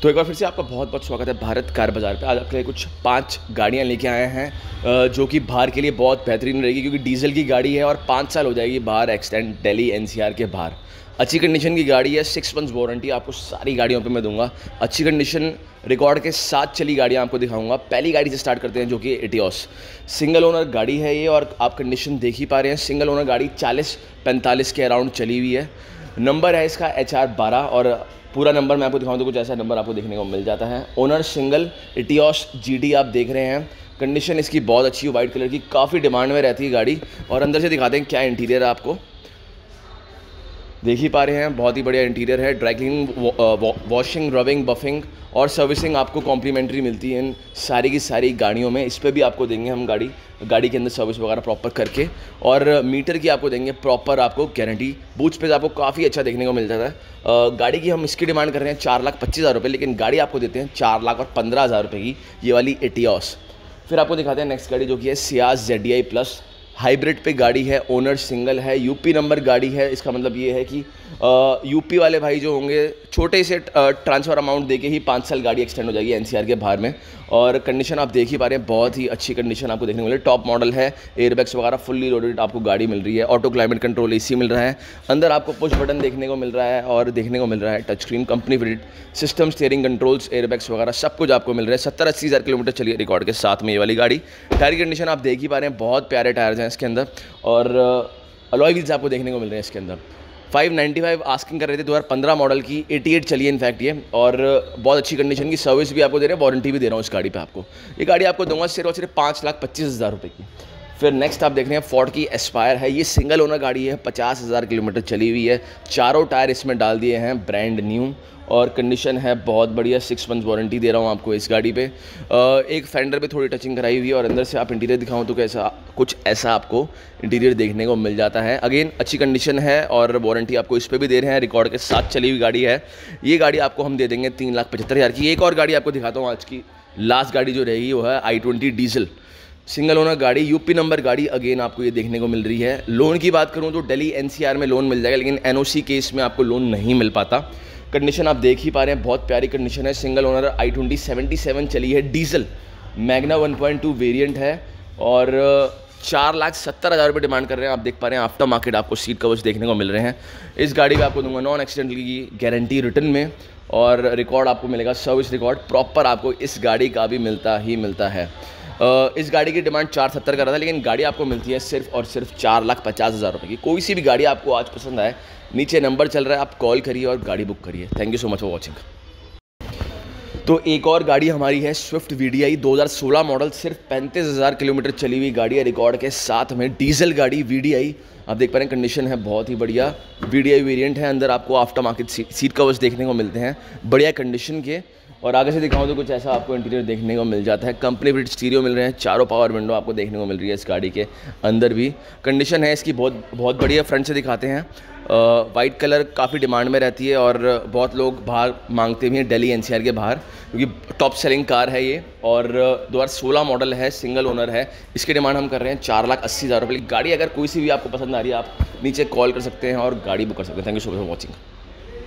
तो एक बार फिर से आपका बहुत बहुत स्वागत है भारत कार बाज़ार पे। आज आपके लिए कुछ 5 गाड़ियाँ लेके आए हैं जो कि बाहर के लिए बहुत बेहतरीन रहेगी, क्योंकि डीजल की गाड़ी है और 5 साल हो जाएगी बाहर एक्सटेंड दिल्ली एनसीआर के बाहर। अच्छी कंडीशन की गाड़ी है, 6 मंथ्स वारंटी आपको सारी गाड़ियों पे मैं दूंगा। अच्छी कंडीशन रिकॉर्ड के साथ चली गाड़ियाँ आपको दिखाऊंगा। पहली गाड़ी से स्टार्ट करते हैं जो कि एटियोस। सिंगल ओनर गाड़ी है ये और आप कंडीशन देख ही पा रहे हैं। सिंगल ओनर गाड़ी 40-45 के अराउंड चली हुई है। नंबर है इसका HR12 और पूरा नंबर मैं आपको दिखाऊं तो कुछ ऐसा नंबर आपको देखने को मिल जाता है। ओनर सिंगल एटियोस GT आप देख रहे हैं। कंडीशन इसकी बहुत अच्छी है, वाइट कलर की, काफ़ी डिमांड में रहती है गाड़ी। और अंदर से दिखाते हैं क्या इंटीरियर है, आपको देख ही पा रहे हैं। बहुत ही बढ़िया इंटीरियर है। Dry cleaning, washing, rubbing, buffing और सर्विसिंग आपको कॉम्प्लीमेंट्री मिलती है इन सारी की सारी गाड़ियों में। इस पर भी आपको देंगे हम गाड़ी के अंदर सर्विस वगैरह प्रॉपर करके, और मीटर की आपको देंगे प्रॉपर आपको गारंटी। बूथ स्पेस आपको काफ़ी अच्छा देखने को मिल जाता है। गाड़ी की हम इसकी डिमांड कर रहे हैं 4,25,000 रुपये, लेकिन गाड़ी आपको देते हैं 4,15,000 रुपये की, ये वाली एटियोस। फिर आपको दिखाते हैं नेक्स्ट गाड़ी जो कि है सियाज ZDI प्लस। हाइब्रिड पे गाड़ी है, ओनर सिंगल है, यूपी नंबर गाड़ी है। इसका मतलब ये है कि यूपी वाले भाई जो होंगे, छोटे से ट्रांसफ़र अमाउंट देके ही 5 साल गाड़ी एक्सटेंड हो जाएगी एनसीआर के बाहर में। और कंडीशन आप देख ही पा रहे हैं, बहुत ही अच्छी कंडीशन आपको देखने को मिल रही है। टॉप मॉडल है, एयरबैग्स वगैरह फुल्ली लोडेड आपको गाड़ी मिल रही है। ऑटो क्लाइमेट कंट्रोल AC मिल रहा है। अंदर आपको पुश बटन देखने को मिल रहा है और देखने को मिल रहा है touch screen, company fitted system, steering controls, airbags वगैरह सब कुछ आपको मिल रहा है। 70-80 हज़ार किलोमीटर चलिए रिकॉर्ड के साथ में ये वाली गाड़ी। टायर की कंडीशन आप देख ही पा रहे हैं, बहुत प्यारे टायर्स हैं इसके अंदर। और अलॉय व्हील्स आपको देखने को मिल रहे हैं इसके अंदर। 595 आस्किंग कर रहे थे, 2015 मॉडल की, 88 चलिए इनफैक्ट ये। और बहुत अच्छी कंडीशन की सर्विस भी आपको दे रहे हैं, वारंटी भी दे रहा हूँ इस गाड़ी पे आपको। ये गाड़ी आपको दूंगा सिर्फ और सिर्फ 5,25,000 रुपये की। फिर नेक्स्ट आप देख रहे हैं फोर्ड की एस्पायर है। ये सिंगल ओनर गाड़ी है, 50,000 किलोमीटर चली हुई है। चारों टायर इसमें डाल दिए हैं ब्रांड न्यू, और कंडीशन है बहुत बढ़िया। 6 मंथ्स वारंटी दे रहा हूँ आपको इस गाड़ी पे। एक फेंडर पे थोड़ी टचिंग कराई हुई है, और अंदर से आप इंटीरियर दिखाऊँ तो कुछ ऐसा आपको इंटीरियर देखने को मिल जाता है। अगेन अच्छी कंडीशन है और वारंटी आपको इस पर भी दे रहे हैं, रिकॉर्ड के साथ चली हुई गाड़ी है। ये गाड़ी आपको हम दे देंगे 3,75,000 की। एक और गाड़ी आपको दिखाता हूँ, आज की लास्ट गाड़ी जो रहेगी वो है i20 डीजल, सिंगल ओनर गाड़ी, यूपी नंबर गाड़ी। अगेन आपको ये देखने को मिल रही है। लोन की बात करूँ तो दिल्ली एनसीआर में लोन मिल जाएगा, लेकिन NOC केस में आपको लोन नहीं मिल पाता। कंडीशन आप देख ही पा रहे हैं, बहुत प्यारी कंडीशन है। सिंगल ओनर i20 77 चली है, डीजल, मैग्ना 1.2 वेरिएंट है, और 4,70,000 रुपये डिमांड कर रहे हैं। आप देख पा रहे हैं आफ्टर मार्केट आपको सीट कवर्स देखने को मिल रहे हैं। इस गाड़ी पे आपको दूंगा नॉन एक्सीडेंटल की गारंटी रिटर्न में, और रिकॉर्ड आपको मिलेगा, सर्विस रिकॉर्ड प्रॉपर आपको इस गाड़ी का भी मिलता ही मिलता है। इस गाड़ी की डिमांड 4,70 कर रहा था, लेकिन गाड़ी आपको मिलती है सिर्फ और सिर्फ 4,50,000 रुपये की। कोई सी भी गाड़ी आपको आज पसंद आए, नीचे नंबर चल रहा है, आप कॉल करिए और गाड़ी बुक करिए। Thank you so much for watching. तो एक और गाड़ी हमारी है स्विफ्ट VDI 2016 मॉडल, सिर्फ 35,000 किलोमीटर चली हुई गाड़ी है रिकॉर्ड के साथ में। डीजल गाड़ी VDI आप देख पा रहे हैं, कंडीशन है बहुत ही बढ़िया। VDI वेरिएंट है। अंदर आपको आफ्टर मार्केट सीट कवर्स देखने को मिलते हैं बढ़िया कंडीशन के, और आगे से दिखाऊं तो कुछ ऐसा आपको इंटीरियर देखने को मिल जाता है। कंपनी फिटेड स्टीरियो मिल रहे हैं, चारों पावर विंडो आपको देखने को मिल रही है इस गाड़ी के अंदर भी। कंडीशन है इसकी बहुत बहुत बढ़िया। फ्रंट से दिखाते हैं, वाइट कलर काफ़ी डिमांड में रहती है, और बहुत लोग बाहर मांगते भी हैं दिल्ली एनसीआर के बाहर, क्योंकि टॉप सेलिंग कार है ये। और 2016 मॉडल है, सिंगल ओनर है। इसकी डिमांड हम कर रहे हैं 4,80,000 रुपये। गाड़ी अगर कोई सी भी आपको पसंद आ रही है, आप नीचे कॉल कर सकते हैं और गाड़ी बुक कर सकते हैं। Thank you so much for watching.